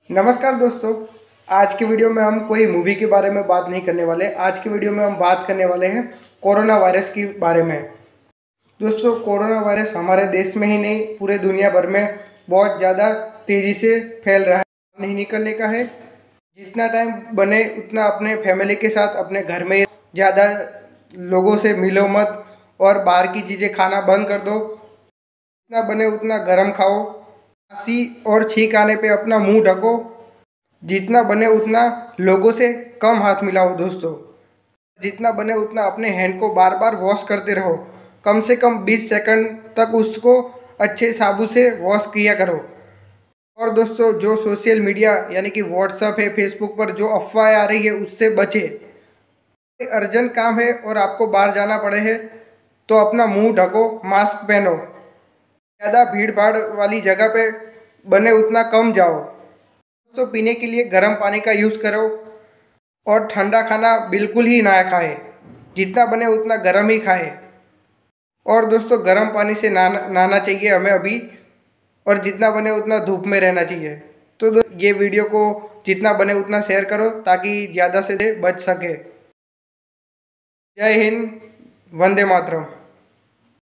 नमस्कार दोस्तों। आज के वीडियो में हम कोई मूवी के बारे में बात नहीं करने वाले। आज के वीडियो में हम बात करने वाले हैं कोरोना वायरस के बारे में। दोस्तों, कोरोना वायरस हमारे देश में ही नहीं पूरे दुनिया भर में बहुत ज़्यादा तेज़ी से फैल रहा है। नहीं निकलने का है। जितना टाइम बने उतना अपने फैमिली के साथ अपने घर में ज़्यादा लोगों से मिलो मत और बाहर की चीज़ें खाना बंद कर दो। जितना बने उतना गर्म खाओ। खांसी और छींक आने पे अपना मुंह ढको। जितना बने उतना लोगों से कम हाथ मिलाओ दोस्तों। जितना बने उतना अपने हैंड को बार बार वॉश करते रहो। कम से कम 20 सेकंड तक उसको अच्छे साबुन से वॉश किया करो। और दोस्तों, जो सोशल मीडिया यानी कि व्हाट्सएप है, फेसबुक पर जो अफवाहें आ रही है उससे बचे। अर्जेंट काम है और आपको बाहर जाना पड़े है तो अपना मुंह ढको, मास्क पहनो। ज़्यादा भीड़ भाड़ वाली जगह पे बने उतना कम जाओ। तो पीने के लिए गर्म पानी का यूज़ करो और ठंडा खाना बिल्कुल ही ना खाए। जितना बने उतना गर्म ही खाए। और दोस्तों, गर्म पानी से नहाना चाहिए हमें अभी। और जितना बने उतना धूप में रहना चाहिए। तो ये वीडियो को जितना बने उतना शेयर करो ताकि ज़्यादा से बच सके। जय हिंद, वंदे मातरम।